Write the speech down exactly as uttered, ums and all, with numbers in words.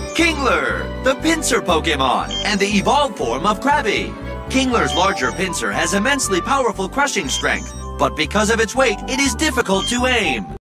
Kingler, the pincer Pokémon, and the evolved form of Krabby. Kingler's larger pincer has immensely powerful crushing strength, but because of its weight, it is difficult to aim.